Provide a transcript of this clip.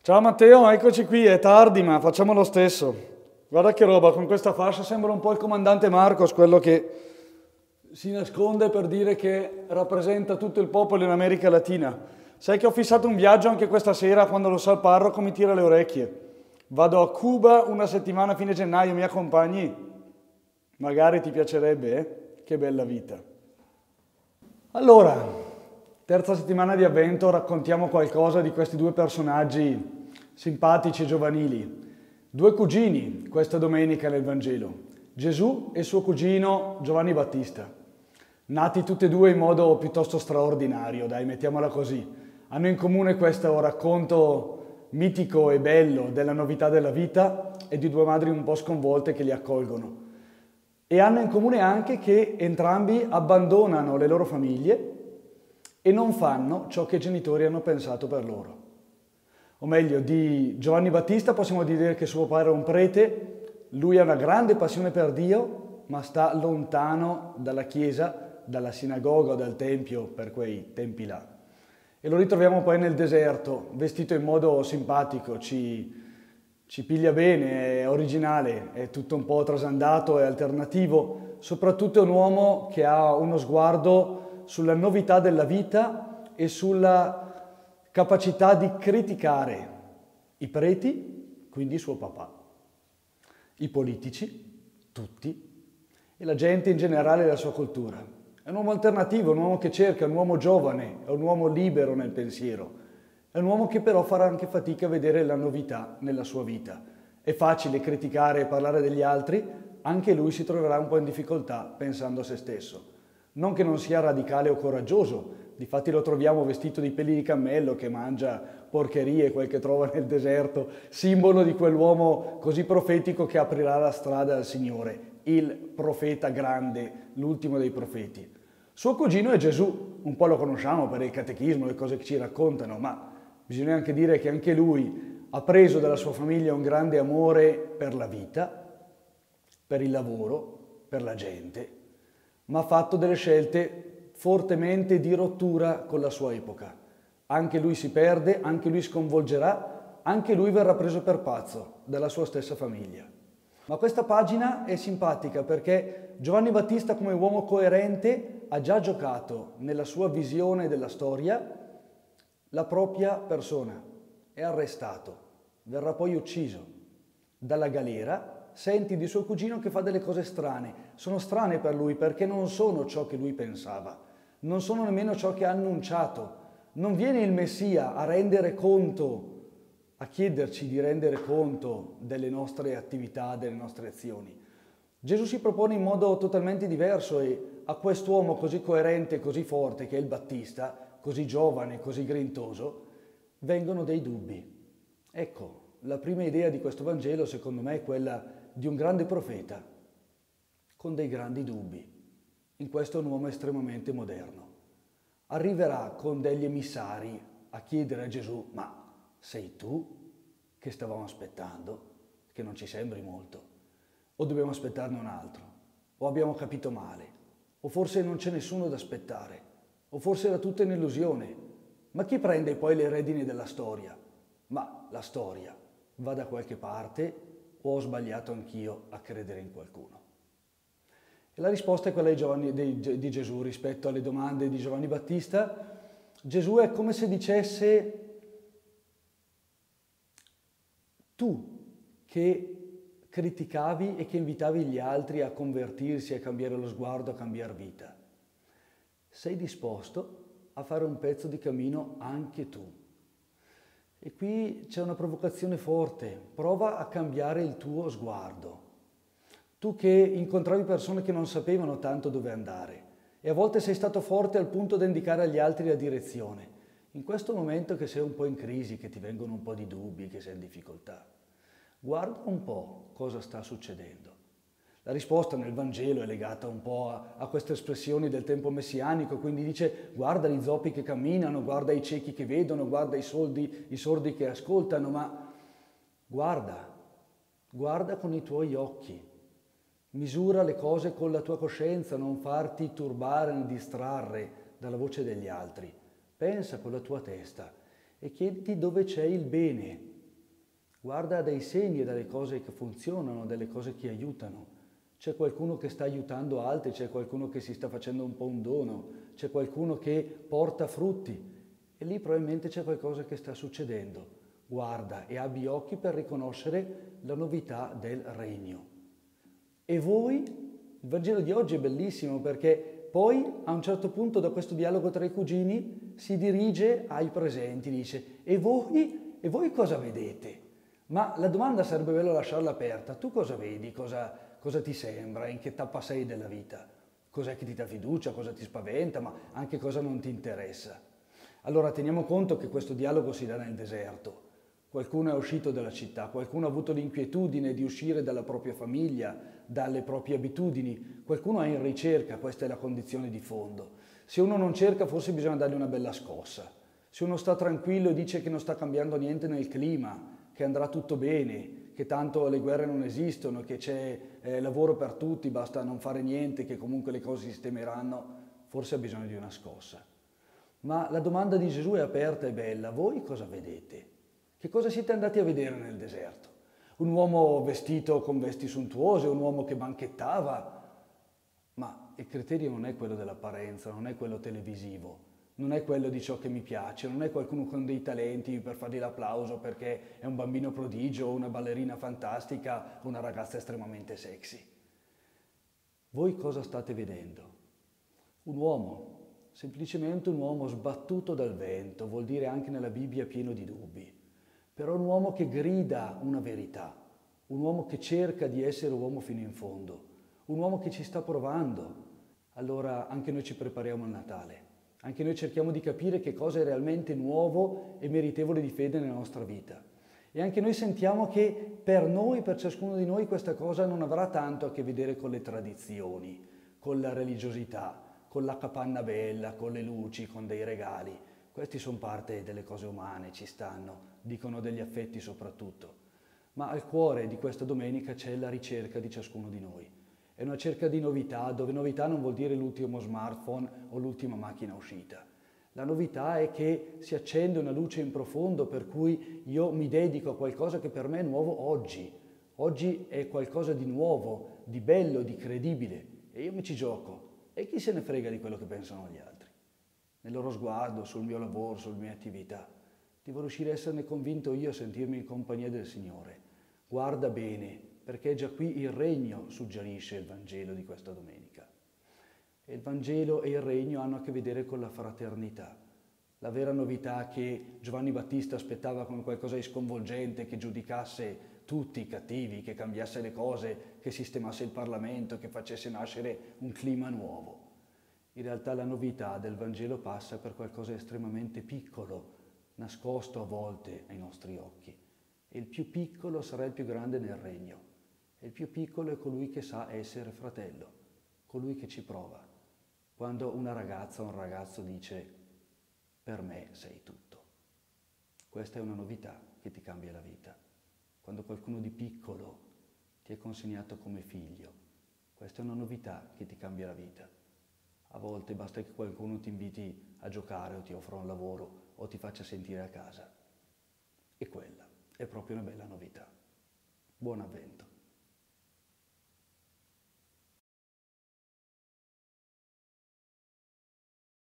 Ciao Matteo, eccoci qui, è tardi ma facciamo lo stesso. Guarda che roba, con questa fascia sembra un po' il comandante Marcos, quello che si nasconde per dire che rappresenta tutto il popolo in America Latina. Sai che ho fissato un viaggio anche questa sera, quando lo sa il parroco mi tira le orecchie. Vado a Cuba una settimana a fine gennaio, mi accompagni? Magari ti piacerebbe, eh? Che bella vita. Allora, terza settimana di avvento, raccontiamo qualcosa di questi due personaggi simpatici e giovanili. Due cugini questa domenica nel Vangelo, Gesù e suo cugino Giovanni Battista. Nati tutti e due in modo piuttosto straordinario, dai, mettiamola così. Hanno in comune questo racconto mitico e bello della novità della vita e di due madri un po' sconvolte che li accolgono. E hanno in comune anche che entrambi abbandonano le loro famiglie e non fanno ciò che i genitori hanno pensato per loro. O meglio, di Giovanni Battista possiamo dire che suo padre è un prete, lui ha una grande passione per Dio, ma sta lontano dalla chiesa, dalla sinagoga o dal tempio per quei tempi là. E lo ritroviamo poi nel deserto, vestito in modo simpatico, ci piglia bene, è originale, è tutto un po' trasandato, è alternativo. Soprattutto è un uomo che ha uno sguardo sulla novità della vita e sulla capacità di criticare i preti, quindi suo papà, i politici, tutti, e la gente in generale della sua cultura. È un uomo alternativo, un uomo che cerca, un uomo giovane, è un uomo libero nel pensiero. È un uomo che però farà anche fatica a vedere la novità nella sua vita. È facile criticare e parlare degli altri, anche lui si troverà un po' in difficoltà pensando a se stesso. Non che non sia radicale o coraggioso, difatti lo troviamo vestito di peli di cammello che mangia porcherie, quel che trova nel deserto, simbolo di quell'uomo così profetico che aprirà la strada al Signore, il profeta grande, l'ultimo dei profeti. Suo cugino è Gesù, un po' lo conosciamo per il catechismo, le cose che ci raccontano, ma bisogna anche dire che anche lui ha preso dalla sua famiglia un grande amore per la vita, per il lavoro, per la gente, ma ha fatto delle scelte fortemente di rottura con la sua epoca. Anche lui si perde, anche lui sconvolgerà, anche lui verrà preso per pazzo dalla sua stessa famiglia. Ma questa pagina è simpatica perché Giovanni Battista, come uomo coerente, ha già giocato nella sua visione della storia la propria persona, è arrestato, verrà poi ucciso. Dalla galera senti di suo cugino che fa delle cose strane, sono strane per lui perché non sono ciò che lui pensava, non sono nemmeno ciò che ha annunciato. Non viene il Messia a rendere conto, a chiederci di rendere conto delle nostre attività, delle nostre azioni. Gesù si propone in modo totalmente diverso e a quest'uomo così coerente e così forte che è il Battista, così giovane, così grintoso, vengono dei dubbi. Ecco, la prima idea di questo Vangelo secondo me è quella di un grande profeta con dei grandi dubbi. In questo è un uomo estremamente moderno. Arriverà con degli emissari a chiedere a Gesù: ma sei tu che stavamo aspettando? Che non ci sembri molto. O dobbiamo aspettarne un altro? O abbiamo capito male? O forse non c'è nessuno da aspettare? O forse era tutta un'illusione? Ma chi prende poi le redini della storia? Ma la storia va da qualche parte o ho sbagliato anch'io a credere in qualcuno? E la risposta è quella di Gesù rispetto alle domande di Giovanni Battista. Gesù è come se dicesse: tu che criticavi e che invitavi gli altri a convertirsi, a cambiare lo sguardo, a cambiare vita, sei disposto a fare un pezzo di cammino anche tu? E qui c'è una provocazione forte: prova a cambiare il tuo sguardo. Tu che incontravi persone che non sapevano tanto dove andare e a volte sei stato forte al punto da indicare agli altri la direzione, in questo momento che sei un po' in crisi, che ti vengono un po' di dubbi, che sei in difficoltà, guarda un po' cosa sta succedendo. La risposta nel Vangelo è legata un po' a queste espressioni del tempo messianico, quindi dice: guarda gli zoppi che camminano, guarda i ciechi che vedono, guarda i sordi che ascoltano, ma guarda con i tuoi occhi. Misura le cose con la tua coscienza, non farti turbare né distrarre dalla voce degli altri. Pensa con la tua testa e chiediti dove c'è il bene, guarda dai segni e dalle cose che funzionano, delle cose che aiutano. C'è qualcuno che sta aiutando altri, c'è qualcuno che si sta facendo un po' un dono, c'è qualcuno che porta frutti e lì probabilmente c'è qualcosa che sta succedendo. Guarda e abbi occhi per riconoscere la novità del regno. E voi? Il Vangelo di oggi è bellissimo perché poi a un certo punto da questo dialogo tra i cugini si dirige ai presenti, dice e voi cosa vedete? Ma la domanda sarebbe bello lasciarla aperta. Tu cosa vedi? Cosa ti sembra? In che tappa sei della vita? Cos'è che ti dà fiducia? Cosa ti spaventa? Ma anche cosa non ti interessa? Allora teniamo conto che questo dialogo si dà nel deserto. Qualcuno è uscito dalla città, qualcuno ha avuto l'inquietudine di uscire dalla propria famiglia, dalle proprie abitudini, qualcuno è in ricerca, questa è la condizione di fondo. Se uno non cerca forse bisogna dargli una bella scossa. Se uno sta tranquillo e dice che non sta cambiando niente nel clima, che andrà tutto bene, che tanto le guerre non esistono, che c'è lavoro per tutti, basta non fare niente, che comunque le cose si sistemeranno, forse ha bisogno di una scossa. Ma la domanda di Gesù è aperta e bella, voi cosa vedete? Che cosa siete andati a vedere nel deserto? Un uomo vestito con vesti sontuose, un uomo che banchettava? Ma il criterio non è quello dell'apparenza, non è quello televisivo, non è quello di ciò che mi piace, non è qualcuno con dei talenti per fargli l'applauso perché è un bambino prodigio, una ballerina fantastica, una ragazza estremamente sexy. Voi cosa state vedendo? Un uomo, semplicemente un uomo sbattuto dal vento, vuol dire anche nella Bibbia pieno di dubbi. Però un uomo che grida una verità, un uomo che cerca di essere uomo fino in fondo, un uomo che ci sta provando. Allora anche noi ci prepariamo al Natale, anche noi cerchiamo di capire che cosa è realmente nuovo e meritevole di fede nella nostra vita. E anche noi sentiamo che per noi, per ciascuno di noi, questa cosa non avrà tanto a che vedere con le tradizioni, con la religiosità, con la capanna bella, con le luci, con dei regali. Questi sono parte delle cose umane, ci stanno, dicono degli affetti soprattutto. Ma al cuore di questa domenica c'è la ricerca di ciascuno di noi. È una cerca di novità, dove novità non vuol dire l'ultimo smartphone o l'ultima macchina uscita. La novità è che si accende una luce in profondo per cui io mi dedico a qualcosa che per me è nuovo oggi. Oggi è qualcosa di nuovo, di bello, di credibile e io mi ci gioco. E chi se ne frega di quello che pensano gli altri? Nel loro sguardo, sul mio lavoro, sulle mie attività. Devo riuscire a esserne convinto io a sentirmi in compagnia del Signore. Guarda bene, perché già qui il regno suggerisce il Vangelo di questa domenica. E il Vangelo e il regno hanno a che vedere con la fraternità. La vera novità che Giovanni Battista aspettava come qualcosa di sconvolgente, che giudicasse tutti i cattivi, che cambiasse le cose, che sistemasse il Parlamento, che facesse nascere un clima nuovo. In realtà la novità del Vangelo passa per qualcosa di estremamente piccolo, nascosto a volte ai nostri occhi. E il più piccolo sarà il più grande nel regno. E il più piccolo è colui che sa essere fratello, colui che ci prova. Quando una ragazza o un ragazzo dice per me sei tutto. Questa è una novità che ti cambia la vita. Quando qualcuno di piccolo ti è consegnato come figlio, questa è una novità che ti cambia la vita. A volte basta che qualcuno ti inviti a giocare o ti offra un lavoro o ti faccia sentire a casa. E quella è proprio una bella novità. Buon avvento.